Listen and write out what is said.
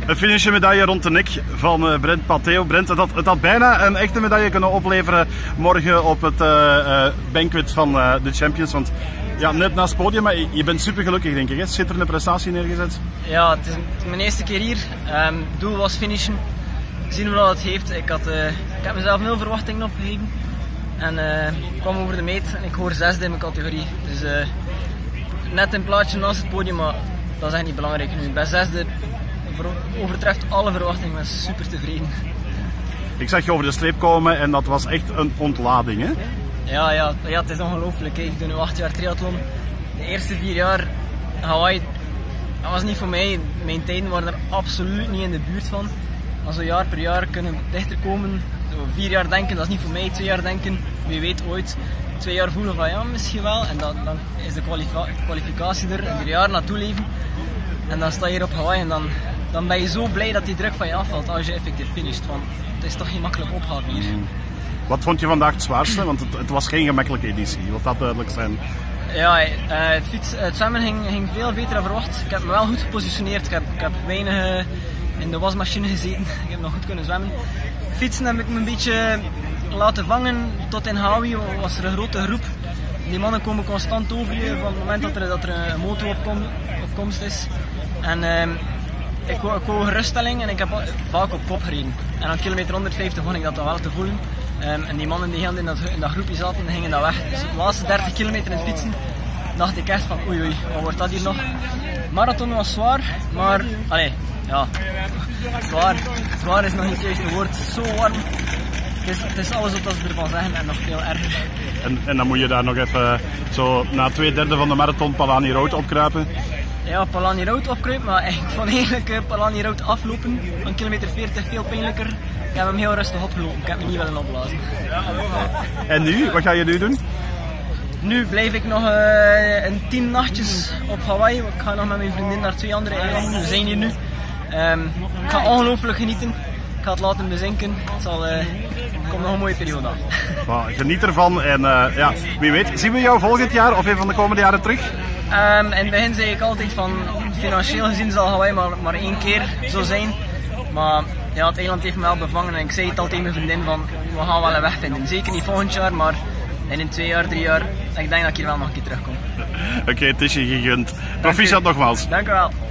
Een finishing medaille rond de nek van Brent Matteo. Brent, het had bijna een echte medaille kunnen opleveren morgen op het banquet van de Champions. Want ja, net naast het podium, maar je bent super gelukkig denk ik. Hè? Schitterende prestatie neergezet. Ja, het is mijn eerste keer hier. Het doel was finishen. Zien we wat het heeft. Ik heb mezelf 0 verwachtingen opgegeven. En ik kwam over de meet en ik hoor 6e in mijn categorie. Dus net een plaatje naast het podium, maar dat is echt niet belangrijk nu. Ik ben 6e, overtreft alle verwachtingen, ik ben super tevreden. Ik zag je over de streep komen en dat was echt een ontlading, hè? Ja, het is ongelooflijk. Ik doe nu 8 jaar triathlon. De eerste 4 jaar Hawaii, dat was niet voor mij. Mijn tijden waren er absoluut niet in de buurt van. Maar zo jaar per jaar kunnen dichter komen. Zo 4 jaar denken, dat is niet voor mij. 2 jaar denken, wie weet ooit. 2 jaar voelen van ja, misschien wel. En dan is de kwalificatie er. En er jaar naartoe leven. En dan sta je hier op Hawaii en dan ben je zo blij dat die druk van je afvalt als je effectief finisht. Want het is toch geen makkelijk opgave hier. Wat vond je vandaag het zwaarste? Want het was geen gemakkelijke editie, wil dat duidelijk zijn. Ja, het zwemmen ging veel beter dan verwacht. Ik heb me wel goed gepositioneerd. Ik heb weinig in de wasmachine gezeten. Ik heb nog goed kunnen zwemmen. Fietsen heb ik me een beetje laten vangen. Tot in Hawaii was er een grote groep. Die mannen komen constant over je van het moment dat er een motor op komst is. En ik wou geruststelling en ik heb vaak op kop gereden. En aan kilometer 150 begon ik dat wel te voelen. En die mannen die in dat groepje zaten, gingen dat weg. Dus de laatste 30 kilometer in het fietsen dacht ik echt van oei, wat wordt dat hier nog? Marathon was zwaar, maar ja, zwaar is nog niet het juiste woord. Zo warm. Het is alles wat ze ervan zeggen en nog veel erger. En dan moet je daar nog even zo na 2/3 van de marathon Palani Road opkruipen. Ja, Palani Road opkruipen, maar ik vond eigenlijk Palani Road aflopen van kilometer 40 veel pijnlijker. Ik heb hem heel rustig opgelopen, ik heb me niet willen opblazen. En nu? Wat ga je nu doen? Nu blijf ik nog een 10 nachtjes op Hawaii. Ik ga nog met mijn vriendin naar 2 andere eilanden. We zijn hier nu. Ik ga ongelooflijk genieten. Ik ga het laten bezinken. Er komt nog een mooie periode aan. Wow, geniet ervan en ja, wie weet, zien we jou volgend jaar of een van de komende jaren terug? In het begin zei ik altijd van financieel gezien zal Hawaii maar 1 keer zo zijn. Maar ja, het eiland heeft me wel bevangen en ik zei het altijd tegen mijn vriendin van we gaan wel een weg vinden. Zeker niet volgend jaar, maar in 2 jaar, 3 jaar, ik denk dat ik hier wel nog een keer terugkom. Oké, het is je gegund. Proficiat nogmaals. Dank u wel.